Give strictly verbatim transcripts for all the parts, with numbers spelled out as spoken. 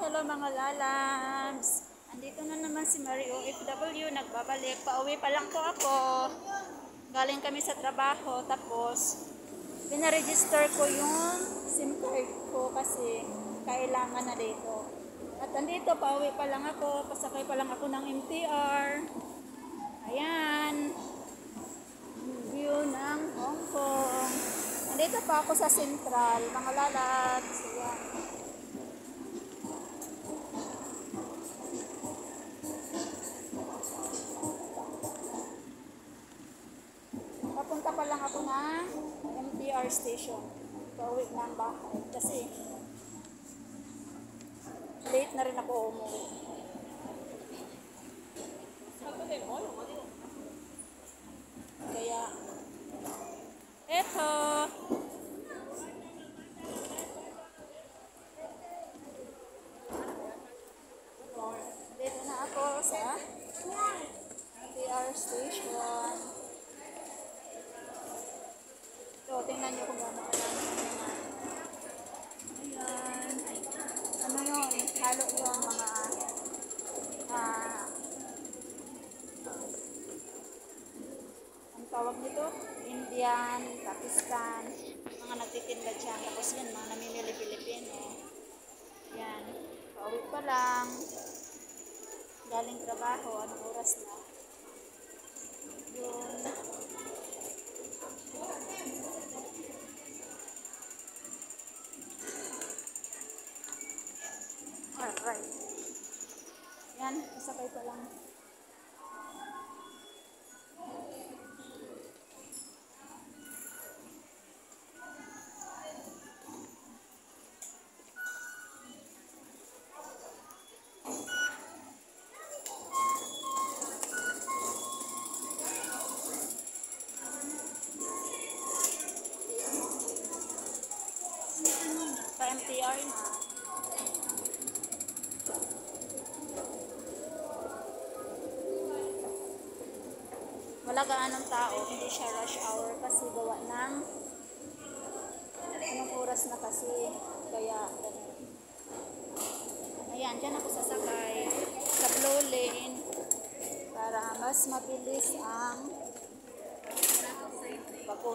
hello mga lalabs. Andito na naman si Marie O F W, nagbabalik. Pauwi pa lang po ako. Galing kami sa trabaho, tapos pinaregister ko yung SIM card ko kasi kailangan na dito. At andito, pauwi pa lang ako, pasakay pa lang ako ng M T R. Ayan. View ng Hong Kong. Andito pa ako sa Central, mga lalabs. Ayan. Papunta pa lang ako ng M T R station. Pauwi ng bahay. Kasi late na rin ako umuwi. Kaya, eto. Dito na ako sa M T R station. So, tingnan nyo kung gano'n karami ang mga. Ayan. Ano yun? Halo yung mga ah, ang tawag nito? Indian, Pakistan, mga nagtitinda dyan. Tapos yun, mga namimili Pilipino. Yan. Pauwi pa lang. Galing trabaho. Anong oras na? Yun. Alright. Yan, isakay pa lang. Sa M T R na. Wala gaanong tao, hindi siya rush hour kasi gawa ng anong oras na kasi, kaya ganun. Ayan, dyan ako sasakay sa blue lane para mas mabilis ang bakul.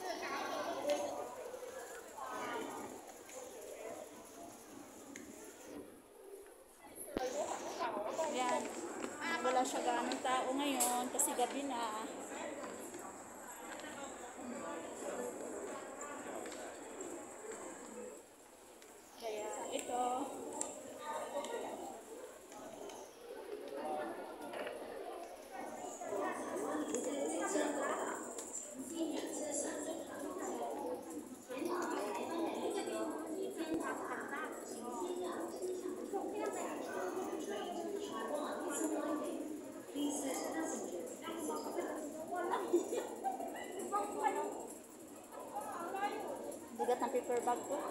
Ayan, wala siya gaanong tao ngayon kasi gabi na. Kaya ito. Bigat ng paper bag ko.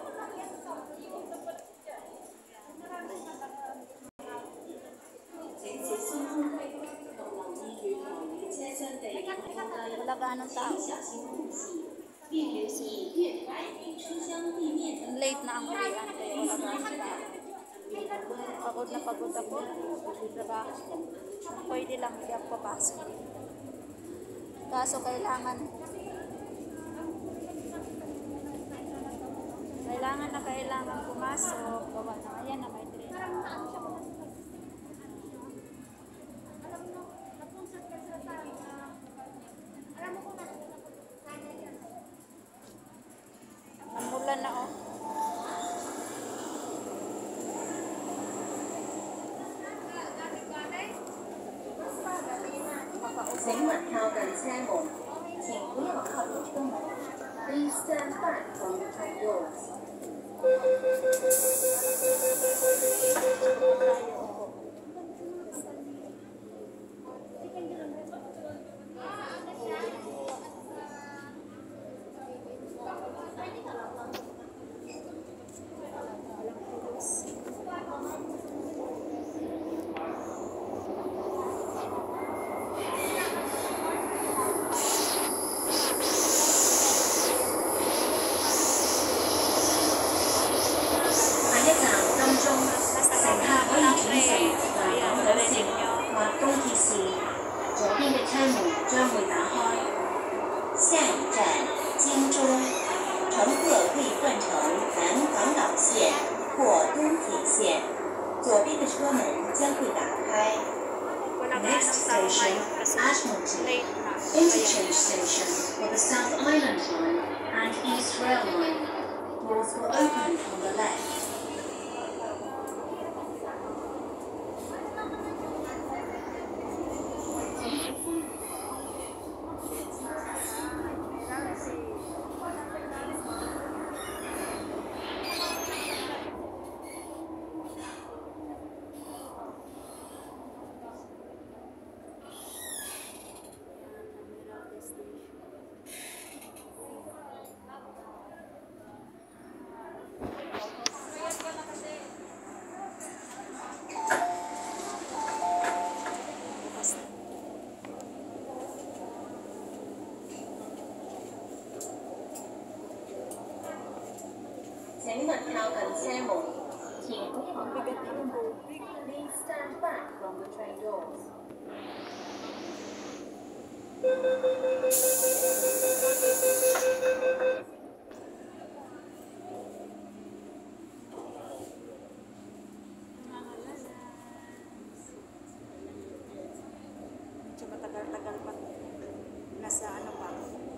Wala gaanong tao. Late na ang uwian kaya wala gaanong tao. Pagod na pagod ako. Trabaho. Pwede lang hindi ako papasok. Kaso kailangan Kailangan na kailangan pumasok. Gawa na. Ayan na, may train. Namulan na, oh. Please stand back from the train doors. 线，左边的车门将会打开。 Wala ka Next anong tao station, ngayon kasi Ashmolean. late na. Interchange Kaya, station for the South Island Line and East Rail Line. Doors will open on the left. bukas na. Bigat na yung tubig. Please stand back from the train doors. Medyo matagal-tagal pa. Nasa ano pa?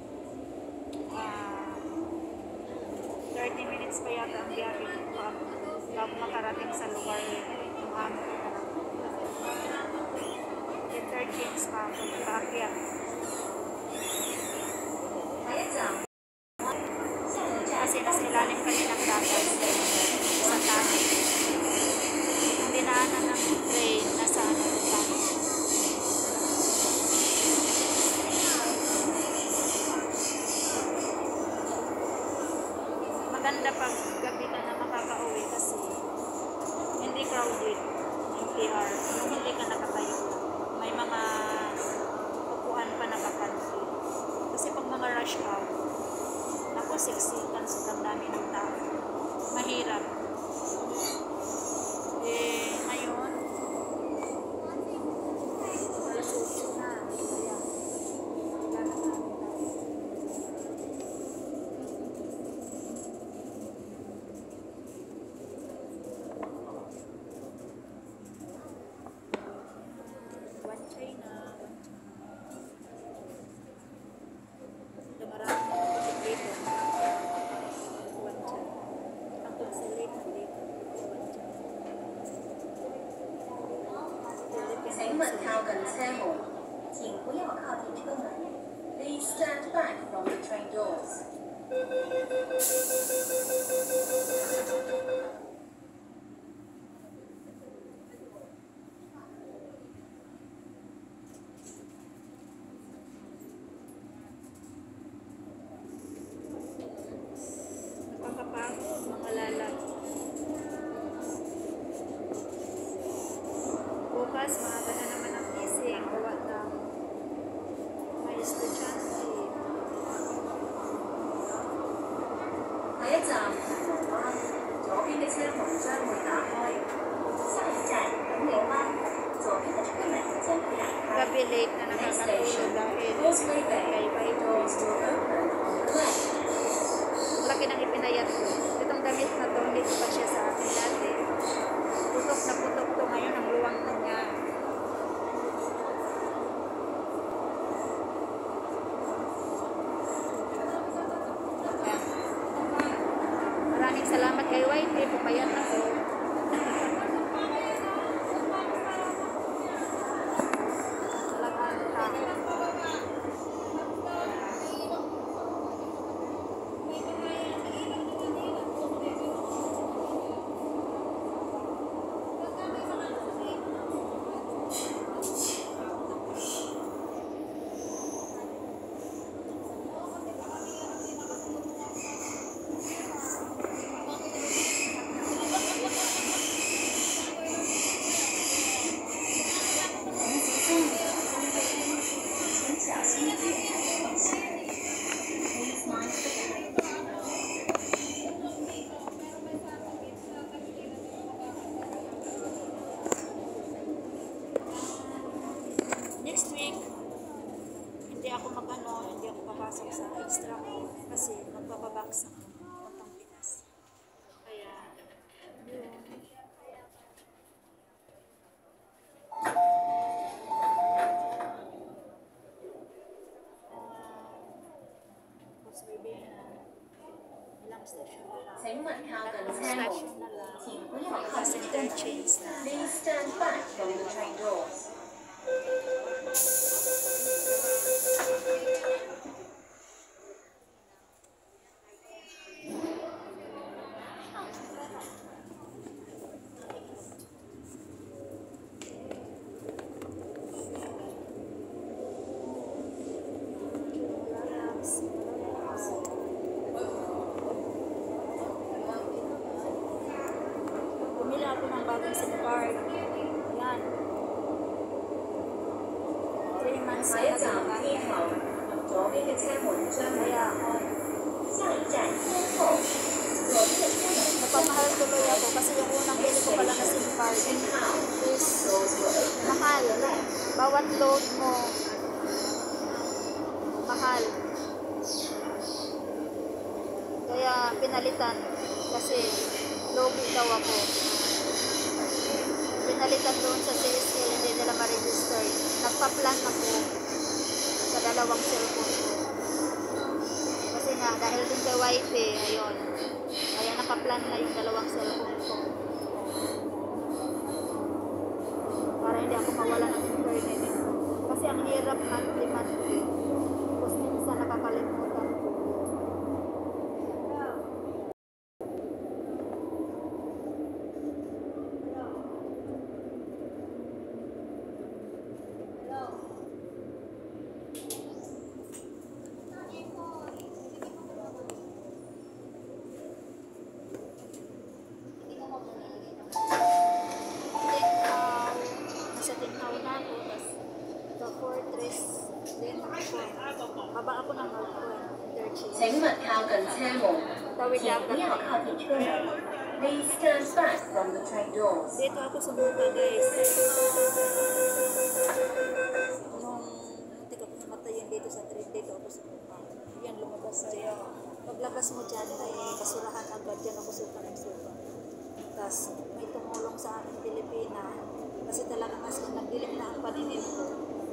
Ah, thirty minutes pa yata ang biyahe pa bago makarating sa lugar yung aming thirty pa ako paakyat. Kasi nasa ilalim kami ng dagat sa tabi. Ang dinaanan ng train nasa ano pa. Maganda pag gabi ka na makakauwi kasi hindi crowded yung P R. Yung hindi ka nakatayo lang. May mga upuan pa nakapansin. Kasi pag mga rush hour, ako siksikan sobrang dami ng tao. Mahirap. Eh, ngayon, alas otso na. Kaya, kailangan namin tayo. One China, one China. Dumarami na kapatid dito. One China. Ang consulate na dito. One China. 请稳靠近车門，請不要靠近車門。Please stand back from the train doors. Nakakapagod, mga lalat. Bukas, maaga na naman ang gising. Gawa ng may estudyante. 下一站銅鑼灣，左邊的車門將會打開。下一站銅鑼灣，左邊的車門將會打開。 Gabi late na Next nakakatulog station, dahil Causeway Bay. kay Doors will open on the left. laki ng ipinayat ko. Itong damit na to, hindi ko pa siya sa akin dati. Putok na putok to ngayon, ang luwang na niya. interchange na. Please stand back from the train doors. Bumili ako ng bagong SIM card. Yan. three months 下 na 一站 nagkakaya. 天后，左邊嘅車門將會打開。下一站天后，左邊嘅車門 Napamahal tuloy ako kasi yung unang bili ko pala na SIM card is mahal. Bawat load mo, mahal. Kaya pinalitan kasi logi daw ako. Pinalitan doon sa C S K, hindi nila ma-register. Nagpa-plan ako sa dalawang cellphone ko. Kasi nga, dahil din kay wifi, ayun. Kaya nakaplan na yung dalawang cellphone ko. Para hindi ako mawala ng internet. Kasi ang hirap monthly-monthly. Tapos minsan nakakalimutan ko. Tinhaw. Nasa Tinhaw na ako. Tapos sa Fortress din ako. Baba ako ng North Point Interchange. 請勿靠近車門， Tawid 請 dagat 不要 na 靠 yan. 近車門。Please stand back from the train doors. Dito ako sumuka, guys. Nung hindi ko pumatayin dito sa train, dito ako sumuka. Yan, lumabas dyan. Paglabas mo dyan, ay basurahan agad. Dyan ako suka ng suka. Tapos may tumulong sa amin Pilipina. Kasi talaga mas nagdilim na ang paningin ko.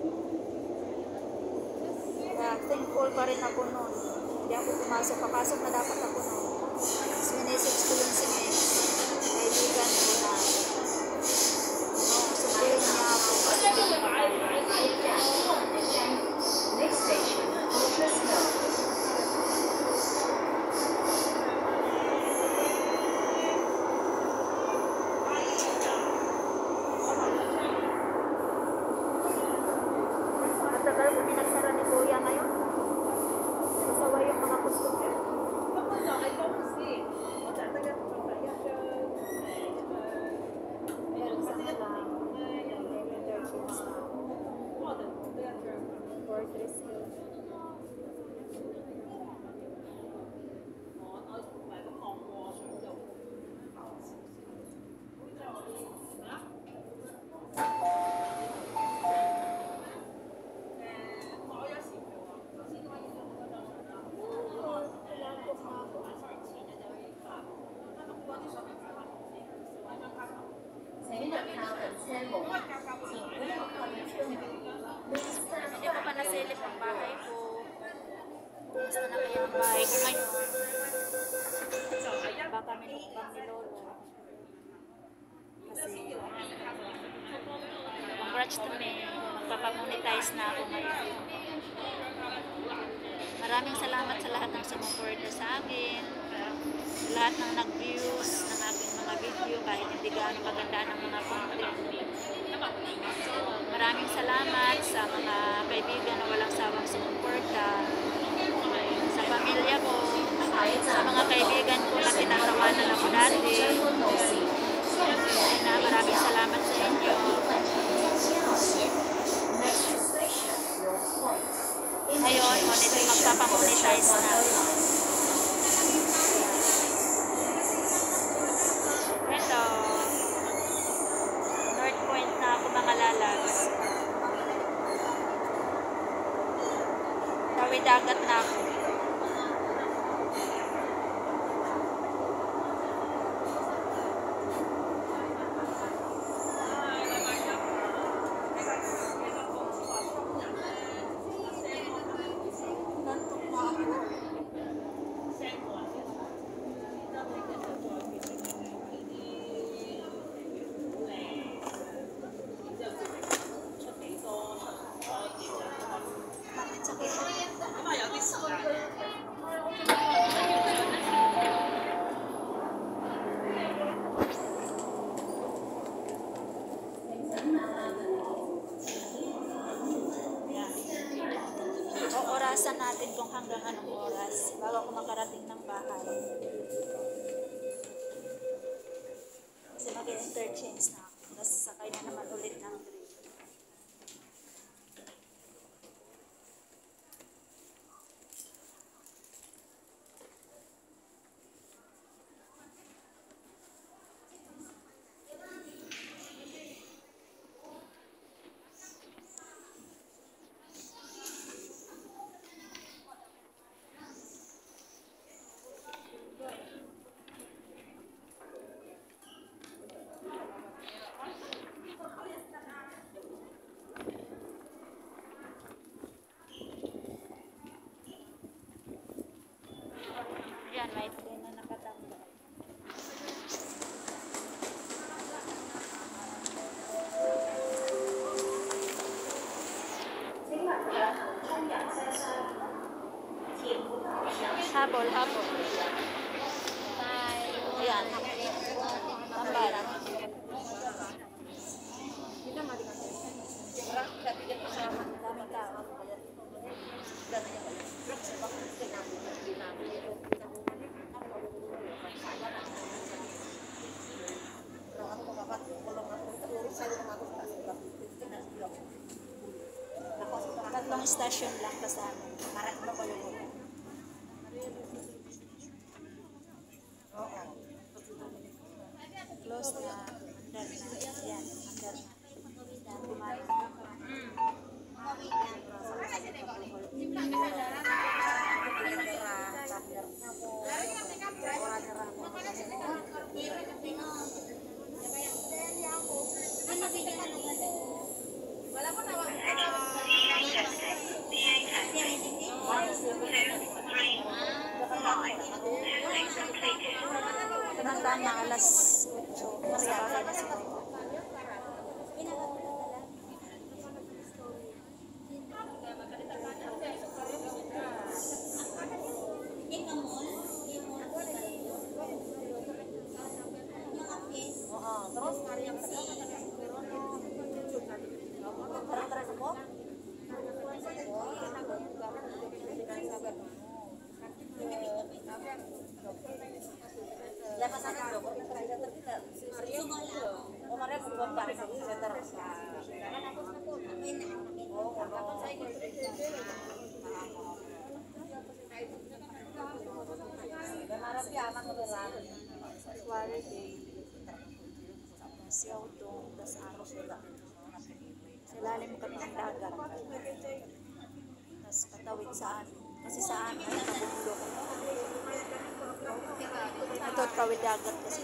Kaya thankful pa rin ako noon. Hindi ako pumasok. Papasok na dapat ako noon. Tapos minisage ko yung si Miss. Kaibigan ko na. No, sunduin niya ako. Kasi hindi ko makakaya. Next station, Fortress Hill. Matagal ko pinagsara ni Kuya ngayon. Kasaway yung mga customer. Meron sa lang. Interchange na. Fortress Hill. Hindi ko pa nasilip ang bahay ko. Basta na kaya ang bahay ko ngayon. Baka minukbang ni Lolo. Kasi congrats to me. Magpapamonetize na ako ngayon. Maraming salamat sa lahat ng sumuporta sa akin. Sa lahat ng nag-views ng aking mga video kahit hindi gaano kaganda ng mga content. Maraming salamat sa mga kaibigan na walang sawang sumuporta. Sa pamilya ko, sa mga kaibigan ko na tinatawanan ako dati. Ayun na, maraming salamat sa inyo. Ngayon, magpapamonetize na. Ito, North Point na ako mga lalags. Tawid dagat na ako. Nantok na ako. natin kung hanggang anong oras bago ako makarating ng bahay. Kasi mag-interchange na ako. Tapos sakay na naman ulit ng train. Yan, may train na nakatambay. Habol, habol. Ayan. Tambay. Daming tao. Tatlong station lang pa sa amin. Close na. Under na. Yan. Under na. Yan. Bumalik na. Pinagdaan na alas otso. Kasi okay na sila. Siyaw itong das araw sila. Sa lalim kami ng dagat. Tapos patawid sa amin. Kasi sa amin ay kabundok. Ito tawid dagat kasi.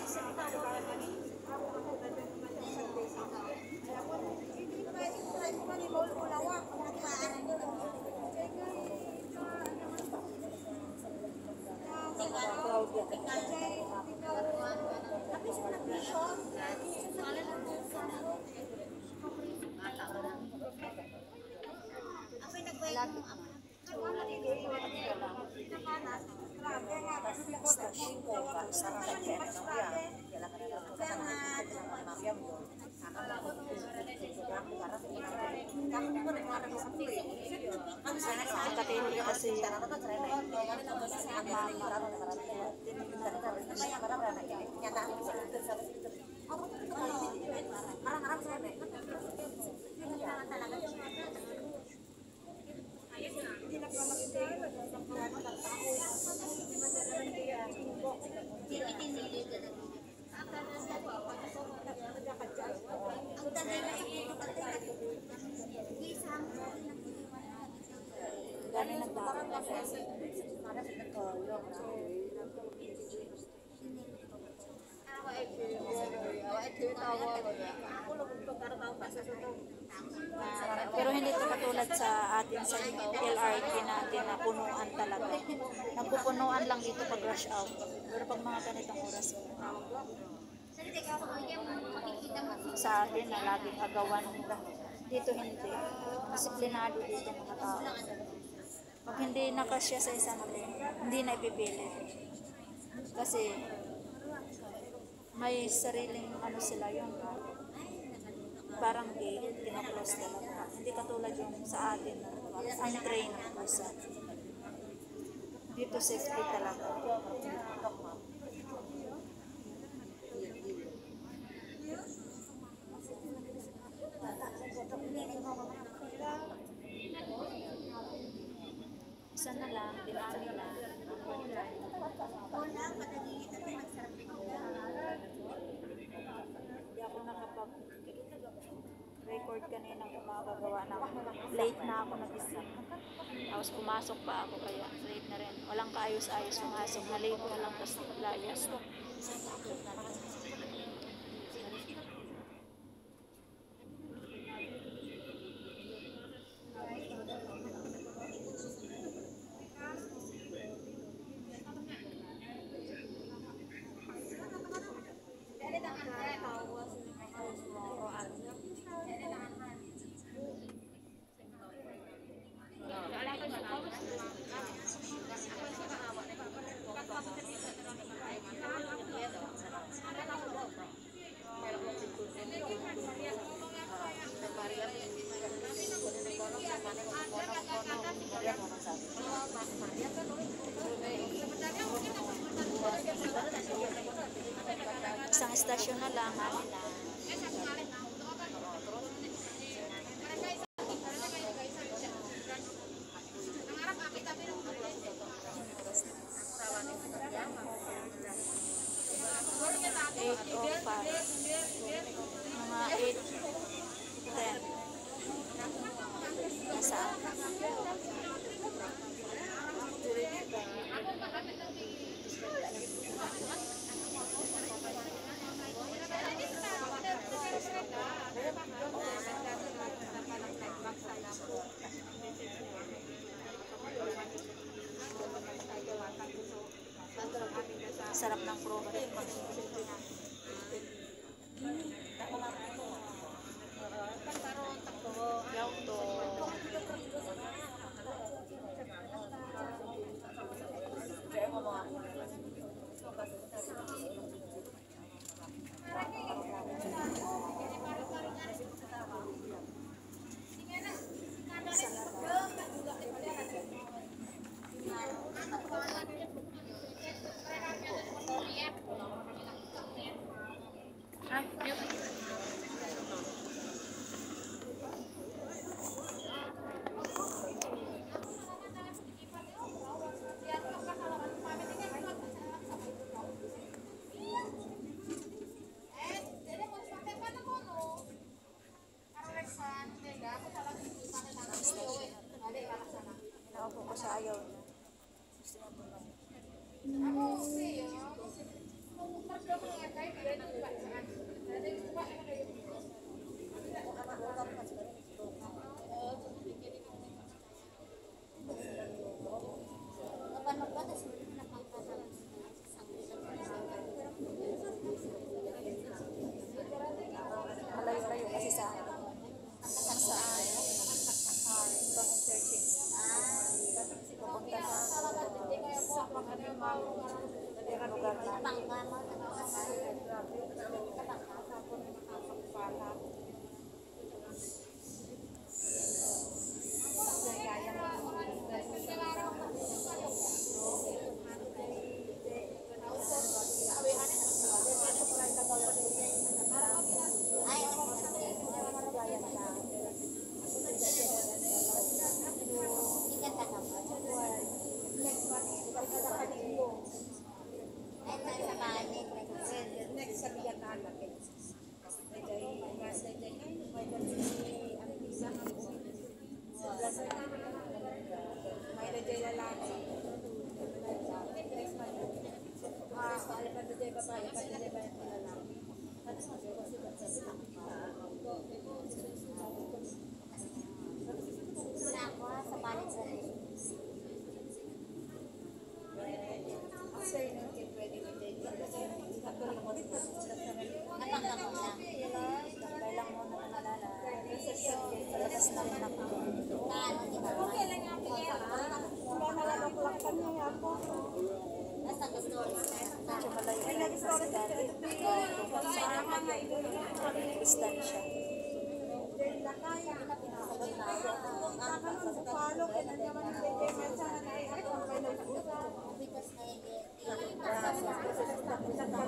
Katindi kasi dami nagbago. Pero hindi ito katulad sa atin sa L R T natin na punuan talaga. Nagpupunuan lang dito pag rush out. Pero pag mga ganitong oras, sa atin na laging agawan, dito hindi. Disiplinado dito mga tao. Pag hindi nakasya sa isang lane, hindi na ipipili. Kasi may sariling ano sila yung parang gate, kinaklose talaga. Hindi katulad yung sa atin, ang train na close. Dito safety talaga. Isa na lang, dinami na. Hindi ako nakapag-record kanina kung makakagawa na ako. Late na ako nag-isa. Tapos pumasok pa ako kaya late na rin. Walang kaayos-ayos pumasok. Na late na lang tapos layas. Isang estasyon na lang namin na. eight oh five. Mga eight ten. Nasaan? Sarap ng promo. Yaw to. Naupo ko sa ayaw niya. Malayo-layo kasi sa hanggang saan pang searching papunta sa lugar namin. Distansya. Follow, kailan naman ang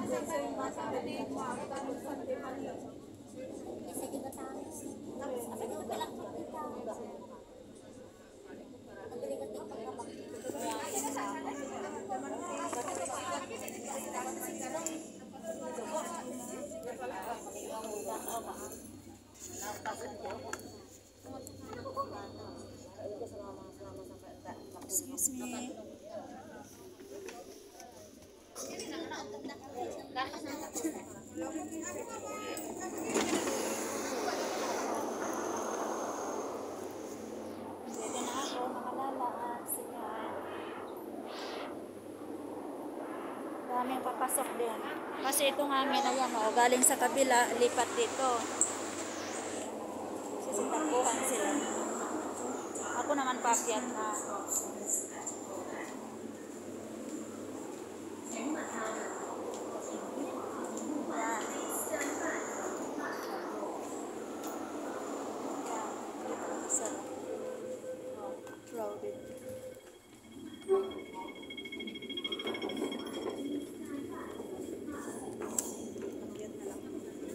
Excuse me. Pwede na ako, mga lalabs. Yan. Daming papasok din. Kasi itong amin, ayan o, galing sa kabila, lipat dito. Sisitakbuhan sila. Ako naman pakyat na. Yan. Isa. Oh, crowded. Pakyat na lang.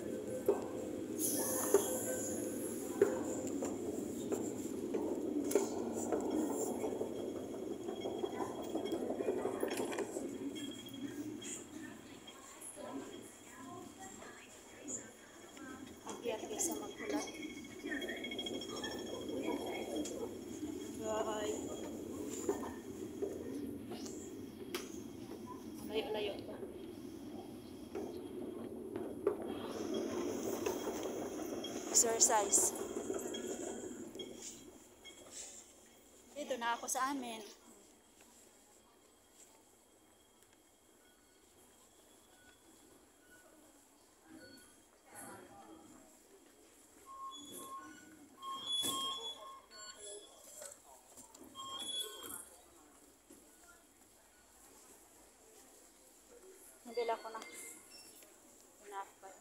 Pakyat kaysa magkulat. Bye. Layo-layo pa. Exercise. Dito na ako sa amin. Nabila ko na. Enough pa.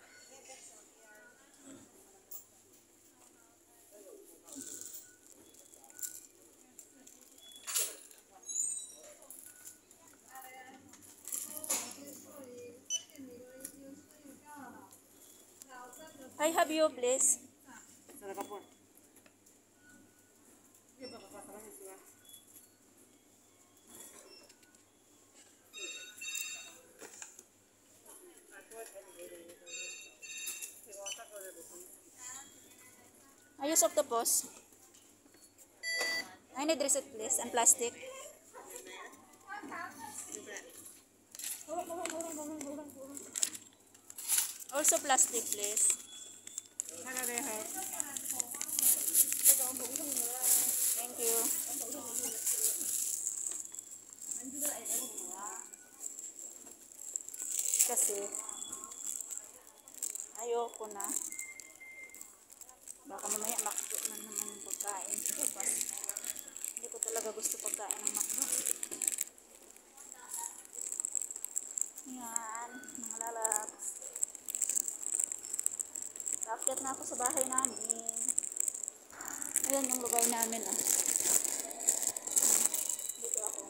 I have you, please. I use octopus. I need receipt, please, and plastic. Also plastic, please. Thank you. Kasi ayoko na. Baka mamaya makdo na naman yung pagkain. Bukas. Hindi ko talaga gusto pagkain ng makdo. Yan, mga lalabs. Akyat na ako sa bahay namin. Ayan yung lugar namin. Ah. Dito ako.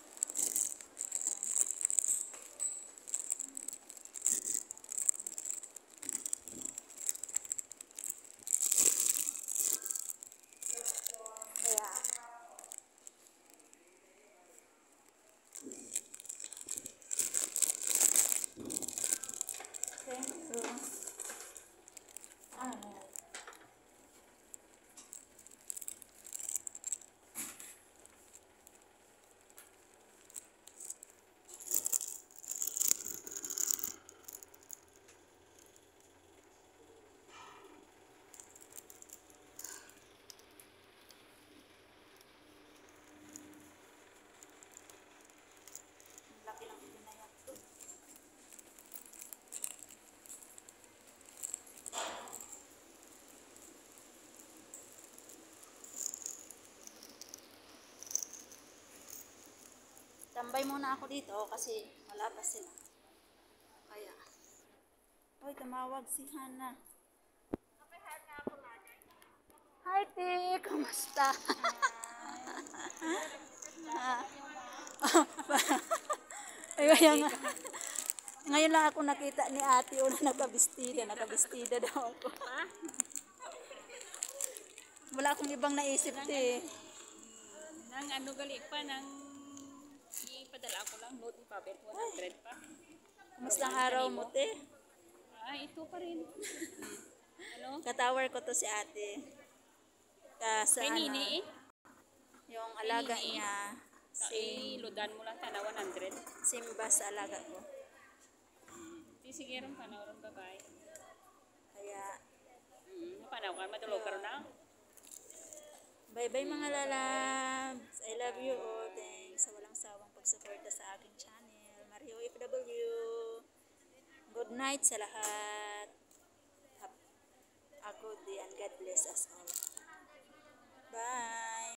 Ayan. Thank you. Ah. Laki lang ito na yan. Tambay muna ako dito kasi wala pa sila. Kaya. Uy, tumawag si Hana. Hi, Ti! Kumusta? Ay, kaya nga. Ngayon lang ako nakita ni ate, una nakabistida, nakabistida daw ako. Ha? Wala akong ibang naisip te. Nang ano gali pa, nang ipadala ko lang, note ni Pabet, one hundred pa. Kumusta ang araw mo te? Ah, ito pa rin. Ano? Katawar ko to si ate. Kasi Kay ano, Nini eh. yung alaga Nini. niya, si Si Ludan mo lang tana, one hundred. Simba sa alaga ko. Di sige rin panaw rin babae. Kaya, Hmm, panaw ka, matulog ka rin na. bye-bye mga lalabs. I love you all. Thanks sa walang sawang pagsuporta sa aking channel. Mario F W. Good night sa lahat. Have a good day and God bless us all. Bye.